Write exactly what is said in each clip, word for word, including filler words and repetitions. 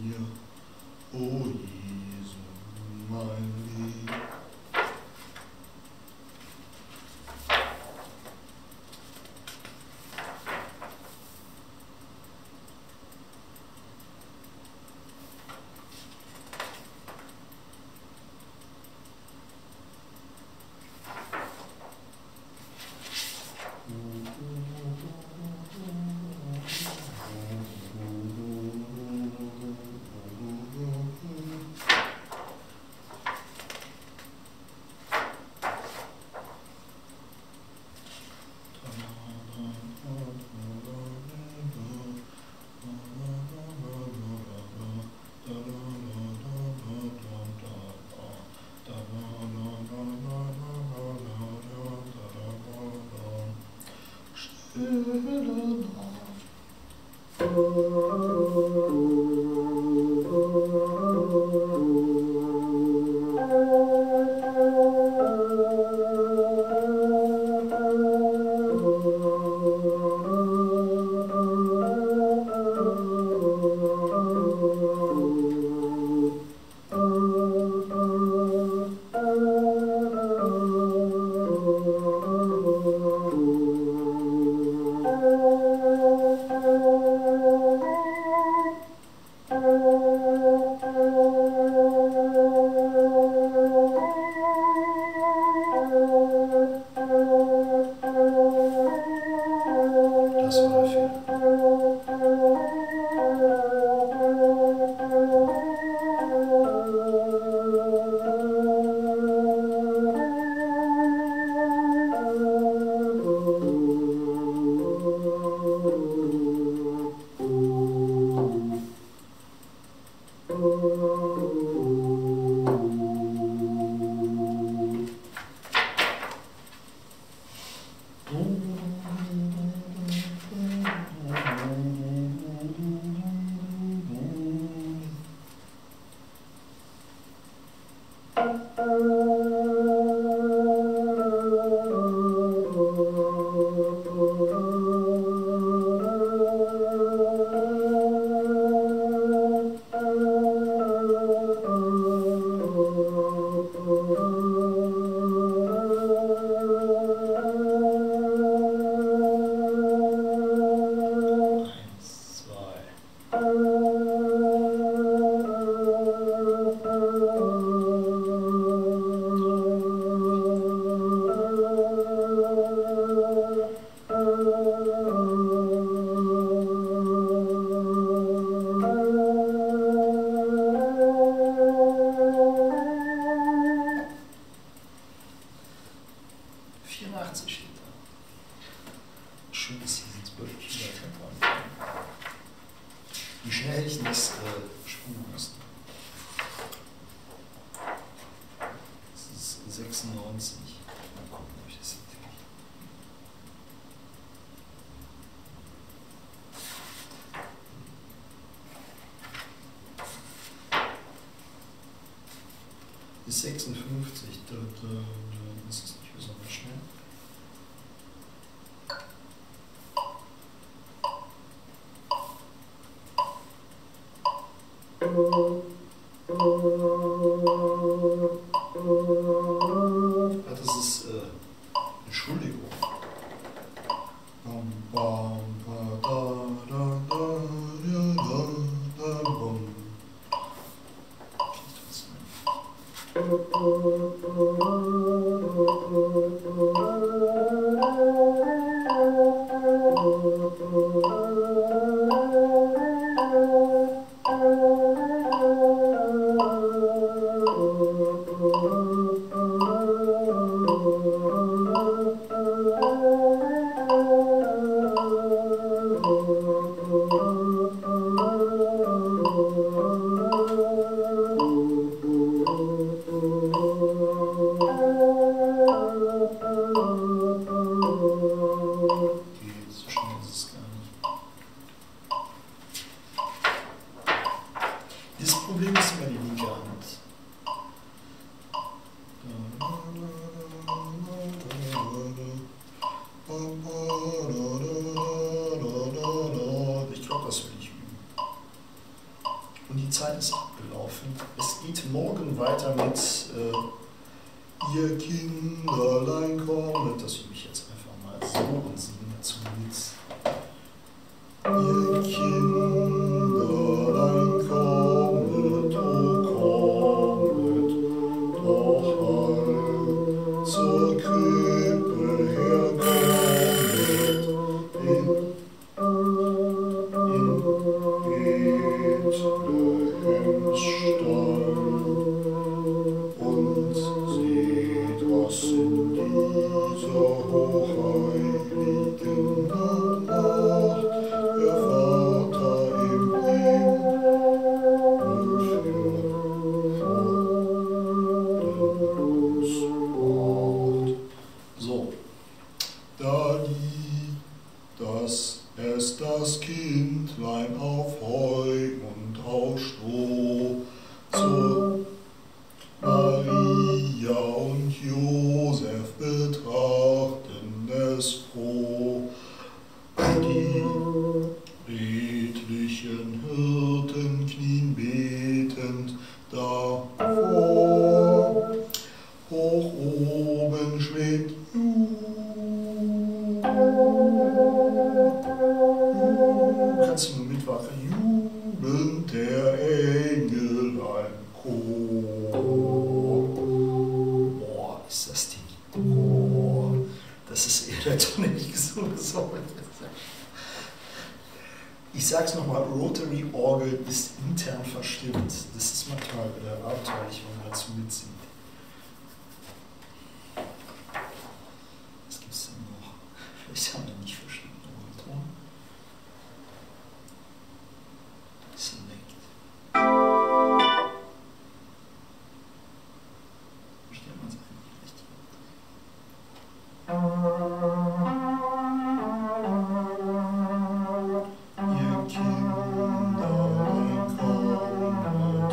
mir, o Jesu, mein Lieb. vierundachtzig steht da. Schön, dass hier sind zwölf Kilo Tempo an. Wie schnell hätte ich denn das äh, spulen müssen? Das ist sechsundneunzig. Mal gucken, ob ich das hinkriege. Bis sechsundfünfzig, da, da, da ist es nicht besonders schnell. Ja, das ist äh, Entschuldigung. Bam, bam, ba, da, da, da, da, da, da, bam. Und die Zeit ist abgelaufen. Es geht morgen weiter mit äh, Ihr Kinderlein kommet. Das übe ich jetzt einfach mal so und singe dazu mit. Ihr Kinderlein kommet, oh kommet, doch all zur Krippe herkommet, in, in Bethlehems Stall, und seht, was in dieser hochheiligen Nacht der Vater im Himmel für uns macht. So, da liegt das, es das Kindlein auf Heu und auf Stroh, zur Maria und Josef betrachten es froh. Die redlichen Hirten knien betend davor. Hoch oben schwebt Ju. Kannst du nur mitwachen? Jubelnd der Engelein Chor. Boah, ist das Ding. Boah, das ist eher der Ton, den ich gesungen habe. Ich sag's nochmal, Rotary Orgel ist intern verstimmt. Das ist manchmal äh, abenteuerlich, wenn man dazu mitzieht. Was gibt's denn noch? Vielleicht haben wir nicht verstimmt Orgelton. Select. Versteht man es eigentlich richtig? Ihr Kinderlein kommet,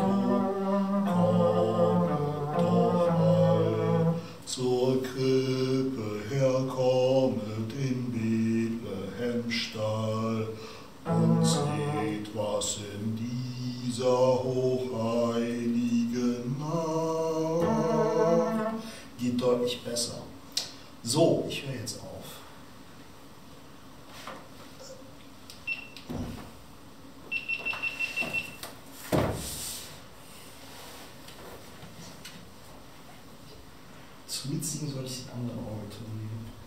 kommet doch all zur Krippe herkommet in Bethlehem Stall, und seht, was in dieser hochheiligen Nacht geht deutlich besser. So, ich höre jetzt auf. Zu mitsingen soll ich die andere Orgelton nehmen.